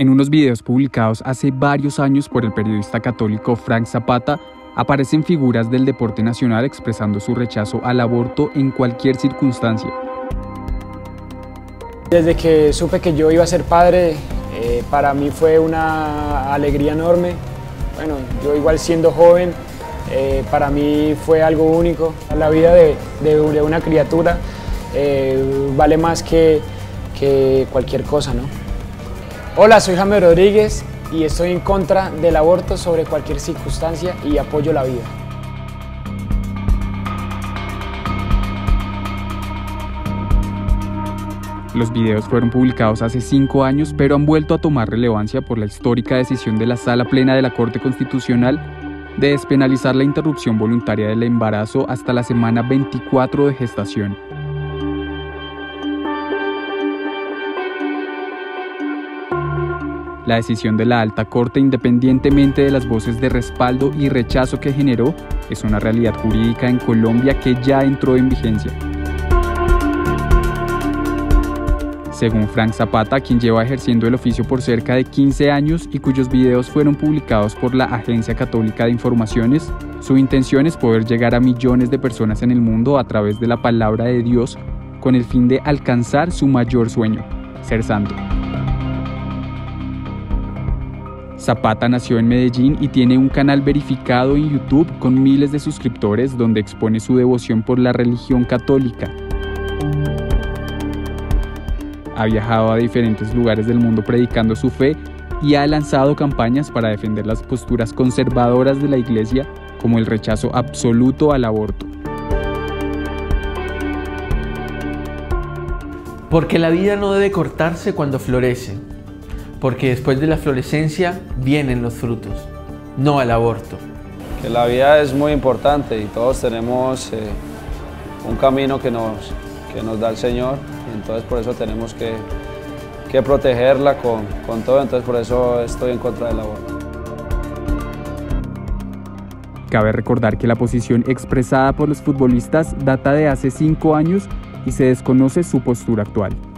En unos videos publicados hace varios años por el periodista católico Frank Zapata, aparecen figuras del deporte nacional expresando su rechazo al aborto en cualquier circunstancia. Desde que supe que yo iba a ser padre, para mí fue una alegría enorme. Bueno, yo igual siendo joven, para mí fue algo único. La vida de una criatura vale más que cualquier cosa, ¿no? Hola, soy Jaime Rodríguez y estoy en contra del aborto sobre cualquier circunstancia y apoyo la vida. Los videos fueron publicados hace 5 años, pero han vuelto a tomar relevancia por la histórica decisión de la Sala Plena de la Corte Constitucional de despenalizar la interrupción voluntaria del embarazo hasta la semana 24 de gestación. La decisión de la Alta Corte, independientemente de las voces de respaldo y rechazo que generó, es una realidad jurídica en Colombia que ya entró en vigencia. Según Frank Zapata, quien lleva ejerciendo el oficio por cerca de 15 años y cuyos videos fueron publicados por la Agencia Católica de Informaciones, su intención es poder llegar a millones de personas en el mundo a través de la palabra de Dios con el fin de alcanzar su mayor sueño, ser santo. Zapata nació en Medellín y tiene un canal verificado en YouTube con miles de suscriptores donde expone su devoción por la religión católica. Ha viajado a diferentes lugares del mundo predicando su fe y ha lanzado campañas para defender las posturas conservadoras de la Iglesia, como el rechazo absoluto al aborto. Porque la vida no debe cortarse cuando florece, porque después de la florescencia vienen los frutos, no al aborto. Que la vida es muy importante y todos tenemos un camino que nos da el Señor, y entonces por eso tenemos que protegerla con todo, entonces por eso estoy en contra del aborto. Cabe recordar que la posición expresada por los futbolistas data de hace 5 años y se desconoce su postura actual.